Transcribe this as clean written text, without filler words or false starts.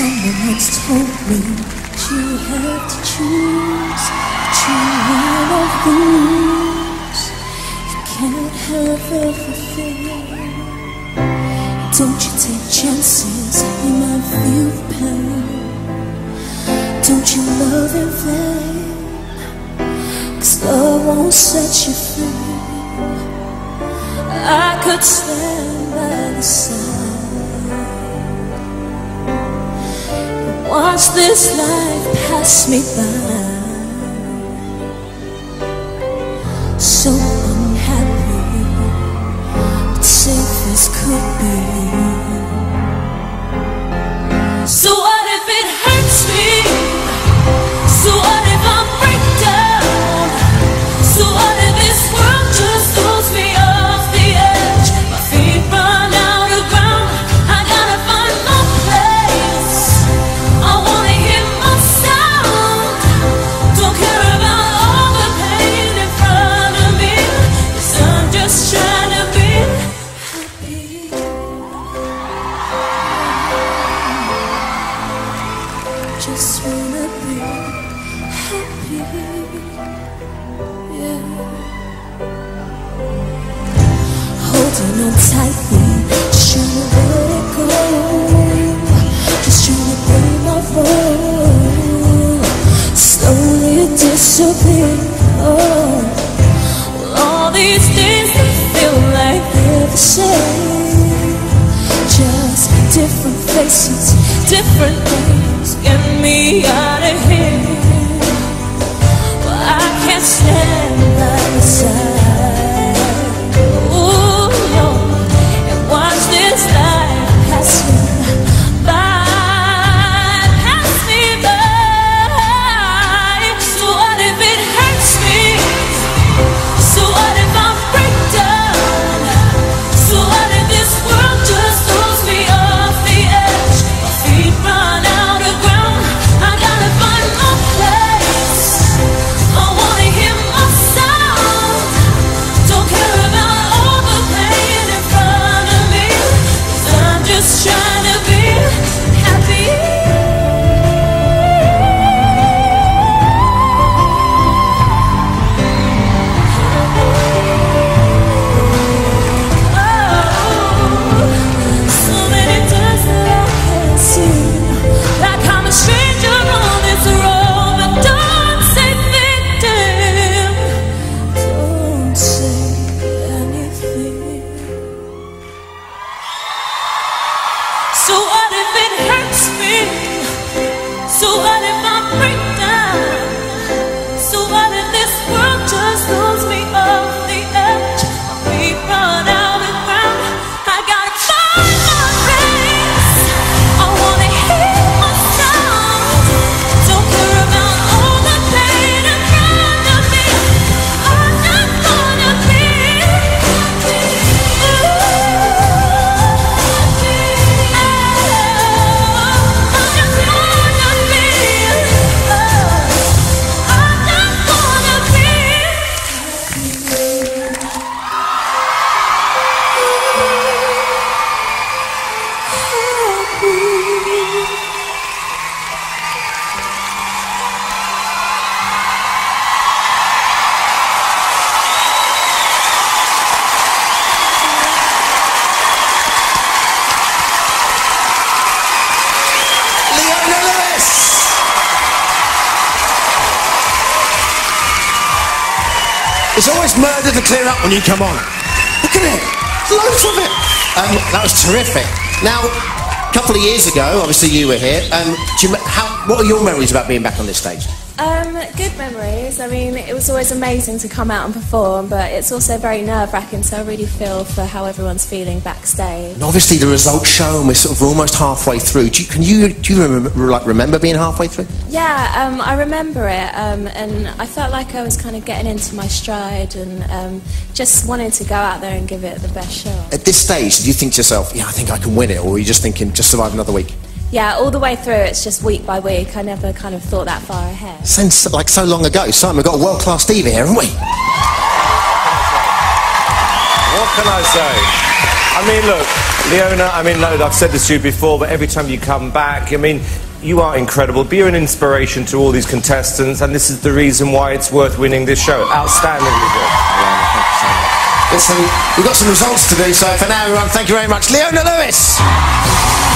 Someone once told me that you have to choose between one of these. You can't have everything. Don't you take chances, you might feel the pain. Don't you love in vain, 'cause love won't set you free. I could stand by the side and watch this life pass me by. So unhappy, but safe as could be. So what if it hurts me? So what if I break down? So what if this world just throws me off the edge? My feet run out of ground, I gotta find my place. I wanna hear my sound. Don't care about all the pain in front of me, 'cause I'm just trying to be happy. Just wanna be happy, yeah. Holding on tightly, just trying to let it go. Just trying to play my role, slowly disappear. Oh, well, all these things that feel like they're the same, just different faces, different names. Get me out of here. Well, I can't stand by the side, ooh, no, and watch this life pass me by, pass me by. So what if it hurts me? So what if I break down? So what if this world just throws me off the edge? My feet run out of ground, I gotta find my place. I wanna hear my sound. Don't care about all the pain in front of me, 'cause I'm just trying to be happy. So many times that I can't see, like I'm a stranger on this road. But don't say victim, don't say anything. So what if it hurts me? So what if I break down? So what if this world just throws me off the edge? My feet run out of ground, I gotta find my place. I wanna hear my sound. Don't care about all the pain in front of me, I just wanna be happy. I just wanna be, I just wanna be Leona Lewis! There's always murder to clear up when you come on. Look at it, loads of it. That was terrific. Now, a couple of years ago, obviously you were here. What are your memories about being back on this stage? Good memories. I mean, it was always amazing to come out and perform, but it's also very nerve-wracking, so I really feel for how everyone's feeling backstage. And obviously the results show, and we're sort of almost halfway through. Do you remember being halfway through? Yeah, I remember it, and I felt like I was kind of getting into my stride and just wanted to go out there and give it the best shot. At this stage, did you think to yourself, yeah, I think I can win it, or were you just thinking, just survive another week? Yeah, all the way through, it's just week by week. I never kind of thought that far ahead. Seems like so long ago. Simon, we've got a world-class diva here, haven't we? What can I say? I mean, look, Leona, I mean, I've said this to you before, but every time you come back, I mean, you are incredible. You're an inspiration to all these contestants, and this is the reason why it's worth winning this show. Outstandingly good. Listen, we've got some results to do, so for now, everyone, thank you very much. Leona Lewis!